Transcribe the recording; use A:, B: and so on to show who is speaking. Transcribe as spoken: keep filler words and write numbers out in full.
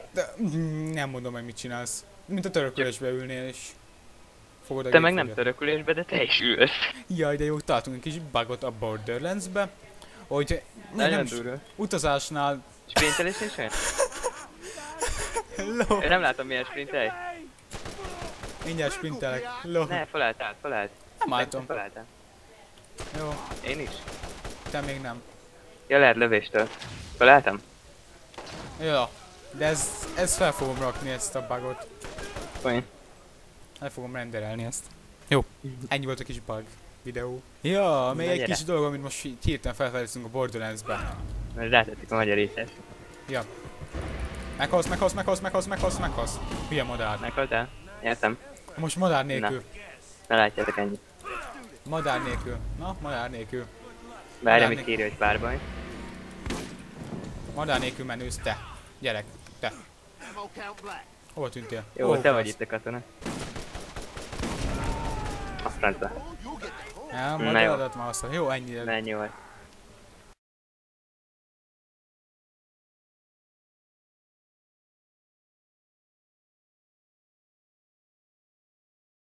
A: De, mm, nem mondom meg mit csinálsz. Mint a törökölésbe ülnél és... Fogod a
B: Te meg nem
A: gépfogad.
B: törökülésbe, de te is ülsz.
A: Jaj, de jó, találtunk egy kis bugot a Borderlands-be. Hogy
B: Nagyon
A: nem is
B: durva.
A: utazásnál...
B: Sprintelés nincs olyan?
A: Ló,
B: Én nem látom milyen sprintelj.
A: mindjárt sprintelek. Ló,
B: Ne, felálltál, felállt.
A: nem álltam.
B: Felálltál.
A: Jó,
B: Én is.
A: te még nem.
B: Ja, lehet lövéstől. Felálltam?
A: Jó, de ez, ez fel fogom rakni ezt a bugot.
B: Olyan.
A: El fogom renderelni ezt. Jó, ennyi volt a kis bug videó. Ja, még
B: Na,
A: egy
B: gyere.
A: kis dolog, amit most így hirtelen felfedeztünk a Borderlands-be.
B: Most rátettük a magyar részet.
A: Ja. Meghalsz, meghalsz, meghalsz, meghalsz, meghalsz, meghalsz. Hülye madár.
B: Meghaltál? Értem.
A: Most madár nélkül.
B: Na látjátok ennyit.
A: Madár nélkül. Na, madár nélkül.
B: Várj,
A: Madár
B: amit írja, hogy párbaj.
A: Madár nélkül menősz, te. Gyerek, te. Hova tűntél?
B: Jó,
A: Ó,
B: te vagy
A: klassz.
B: itt a katona. A francba.
A: Ja,
B: Na
A: majd
B: jó.
A: adat már azt. Jó, ennyi.
B: Ennyi volt.